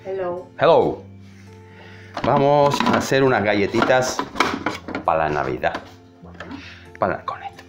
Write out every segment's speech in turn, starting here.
Hello. Hello. Vamos a hacer unas galletitas para la Navidad. Para con esto.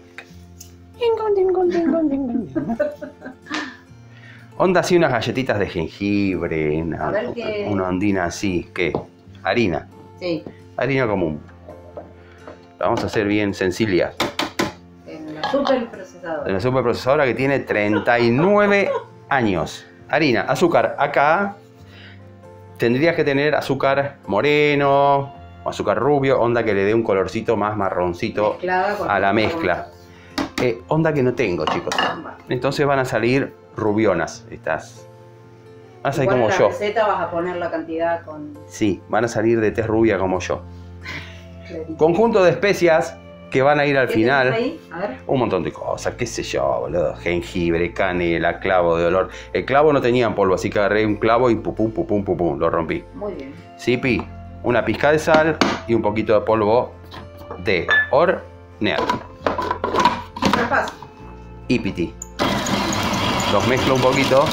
Onda así, unas galletitas de jengibre, una ondina así. ¿Qué? Harina. Sí. Harina común. La vamos a hacer bien sencilla. En la superprocesadora. En la superprocesadora que tiene 39 años. Harina, azúcar. Acá tendrías que tener azúcar moreno o azúcar rubio, onda que le dé un colorcito más marroncito a la mezcla. Onda que no tengo, chicos. Entonces van a salir rubionas estas. Van a salir como yo. En la receta vas a poner la cantidad con... Sí, van a salir de tez rubia como yo. Conjunto de especias que van a ir al final. Ahí? A ver. Un montón de cosas, qué sé yo, boludo. Jengibre, canela, clavo de olor. El clavo no tenía en polvo, así que agarré un clavo y pum, pum, pum, pum, pum, lo rompí. Muy bien. Sipi, una pizca de sal y un poquito de polvo de hornear. Es fácil. Y piti. Los mezclo un poquito.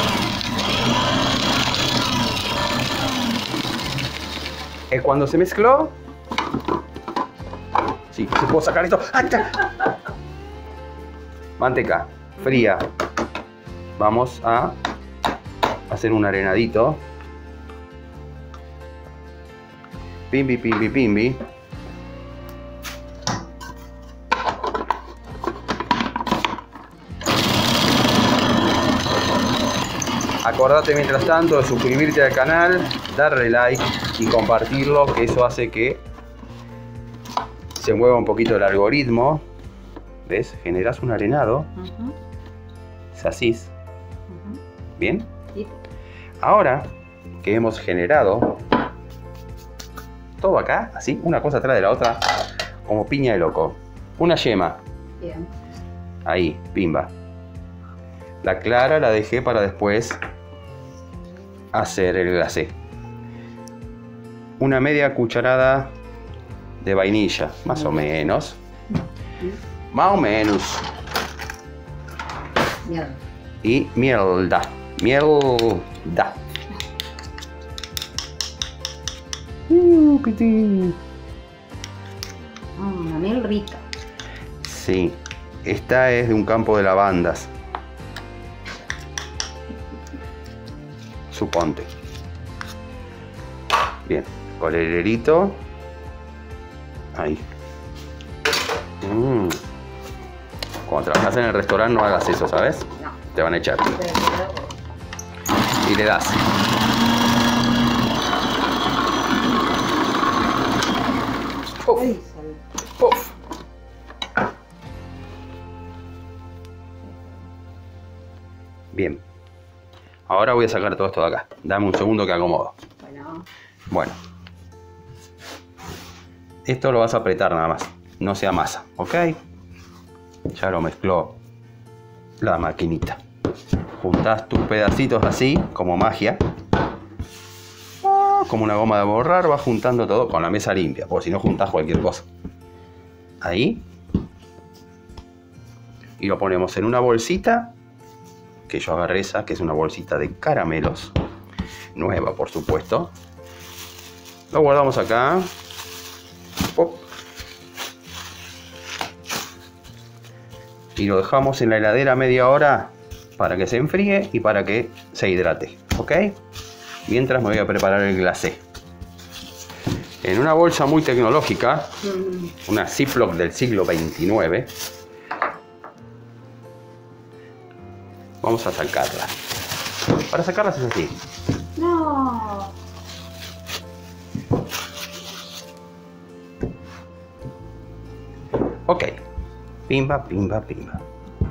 Cuando se mezcló... Sí, ¿se puedo sacar esto? ¡Ah, ya! Manteca fría. Vamos a hacer un arenadito. Pimbi, pimbi, pimbi. Acordate mientras tanto de suscribirte al canal, darle like y compartirlo, que eso hace que se mueva un poquito el algoritmo. ¿Ves? Generas un arenado. Sasís. ¿Bien? Sí. Ahora que hemos generado todo acá, así, una cosa atrás de la otra, como piña de loco. Una yema. Bien. Ahí, pimba. La clara la dejé para después hacer el glacé. Una media cucharada de vainilla, más o menos. Más o menos. Mierda. Y mielda. Mielda. Piti. Una miel rica. Sí. Esta es de un campo de lavandas. Suponte. Bien. Colererito. Ahí. Cuando trabajas en el restaurante no hagas eso, ¿sabes? No. Te van a echar. Y le das. Puf. Puf. Bien. Ahora voy a sacar todo esto de acá. Dame un segundo que acomodo. Bueno. Esto lo vas a apretar nada más. No sea masa, ¿ok? Ya lo mezcló la maquinita. Juntás tus pedacitos así, como magia. Como una goma de borrar, vas juntando todo con la mesa limpia, porque si no juntás cualquier cosa. Ahí. Y lo ponemos en una bolsita, que yo agarré esa, que es una bolsita de caramelos. Nueva, por supuesto. Lo guardamos acá. Pop. Y lo dejamos en la heladera media hora para que se enfríe y para que se hidrate, ¿ok? Mientras me voy a preparar el glacé. En una bolsa muy tecnológica, una Ziploc del siglo XXIX, vamos a sacarla. Para sacarlas es así. No. Ok. Pimba, pimba, pimba.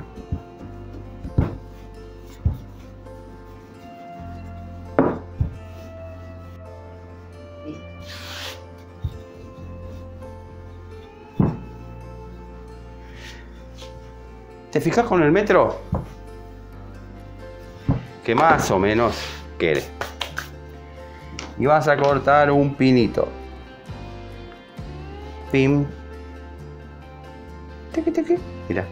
¿Te fijas con el metro? Que más o menos quiere. Y vas a cortar un pinito. Pim. Teque, teque. Mira.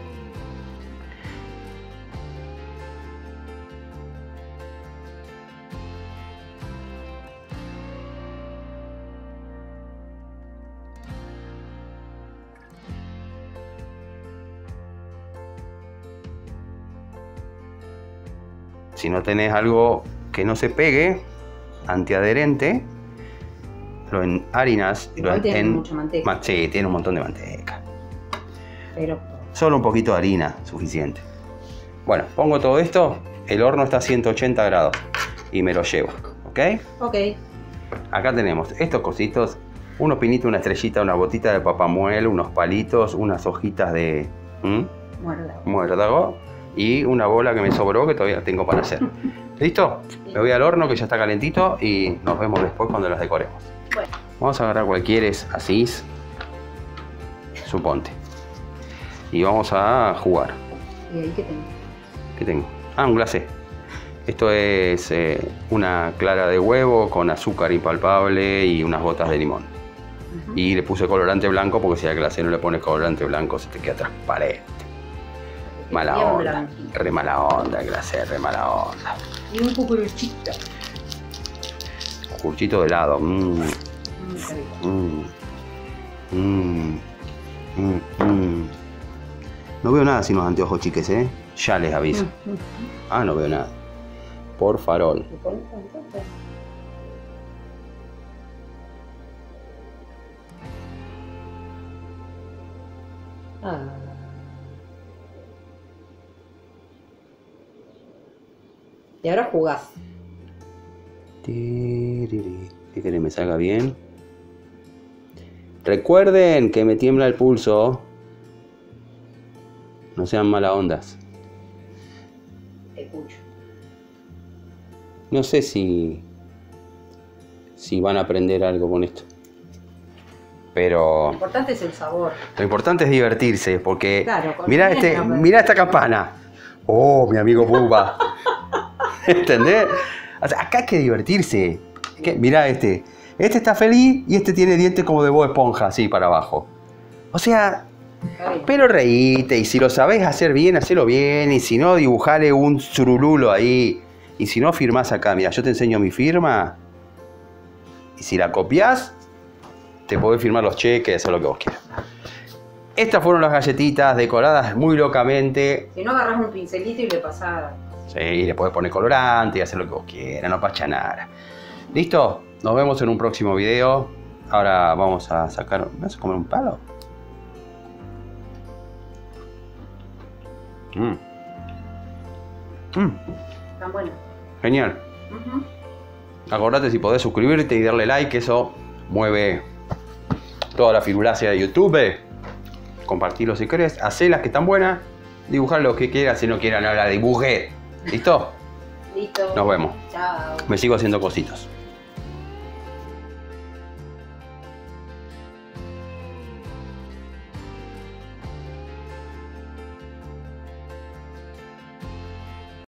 Si no tenés algo que no se pegue, antiadherente, lo enharinas. Igual tiene mucha manteca. Sí, tiene un montón de manteca. Pero Solo un poquito de harina, suficiente. Bueno, pongo todo esto. El horno está a 180 grados. Y me lo llevo, ¿ok? ok. Acá tenemos estos cositos. Unos pinitos, una estrellita, una botita de papamuelo, unos palitos, unas hojitas de muérdago y una bola que me sobró que todavía tengo para hacer. ¿Listo? Me voy al horno que ya está calentito y nos vemos después cuando las decoremos. Bueno. Vamos a agarrar cualquiera así, suponte. Y vamos a jugar. ¿Y ahí qué tengo? ¿Qué tengo? Ah, un glacé. Esto es una clara de huevo con azúcar impalpable y unas gotas de limón. Y le puse colorante blanco porque si al glacé no le pones colorante blanco se te queda transparente. Mala onda. Re mala onda el glacé, re mala onda. Y un cucuruchito. Cucuruchito de helado. No veo nada sin los anteojos, chiques, ¿eh? Ya les aviso. Ah, no veo nada. Por farol. Y ahora jugás. ¿Qué querés que me salga bien? Recuerden que me tiembla el pulso. No sean malas ondas. Te escucho. No sé si van a aprender algo con esto. Pero Lo importante es el sabor. lo importante es divertirse, porque Claro, mirá esta campana. Oh, mi amigo Bubba. ¿Entendés? O sea, acá hay que divertirse. Mirá este. Este está feliz y este tiene dientes como de Bob Esponja, así para abajo. O sea, pero reíte, y si lo sabés hacer bien, hacelo bien, y si no, dibujale un zurululo ahí. Y si no, firmás acá. Mira, yo te enseño mi firma. Y si la copias, te podés firmar los cheques, hacer lo que vos quieras. Estas fueron las galletitas decoradas muy locamente. Si no, agarrás un pincelito y le pasás. Sí, y le podés poner colorante y hacer lo que vos quieras, no pasa nada. ¿Listo? Nos vemos en un próximo video. Ahora vamos a sacar... ¿Me vas a comer un palo? Están buenas. Genial. Acordate si podés suscribirte y darle like, eso mueve toda la firulacia de YouTube. Compartirlo si querés, hacé las que están buenas, dibujar lo que quieras, si no quieran, no la dibujé. ¿Listo? Listo. Nos vemos. Chao. Me sigo haciendo cositos.